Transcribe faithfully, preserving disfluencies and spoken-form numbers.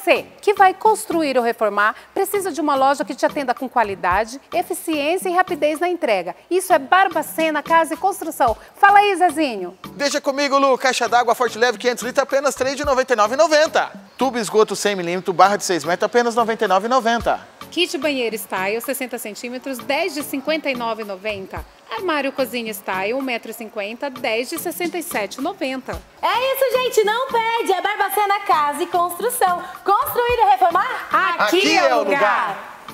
Você que vai construir ou reformar, precisa de uma loja que te atenda com qualidade, eficiência e rapidez na entrega. Isso é Barbacena Casa e Construção. Fala aí, Zezinho. Deixa comigo, Lu. Caixa d'água Forte Leve quinhentos litros, apenas três de noventa e nove reais e noventa centavos. Tubo esgoto cem milímetros, barra de seis metros, apenas noventa e nove reais e noventa centavos. Kit banheiro Style sessenta centímetros, dez de cinquenta e nove reais e noventa centavos. Armário cozinha Style um metro e cinquenta, dez de sessenta e sete reais e noventa centavos. É isso, gente, não perde, é Barbacena Casa e Construção. Construir e reformar? Aqui, Aqui é o lugar. lugar.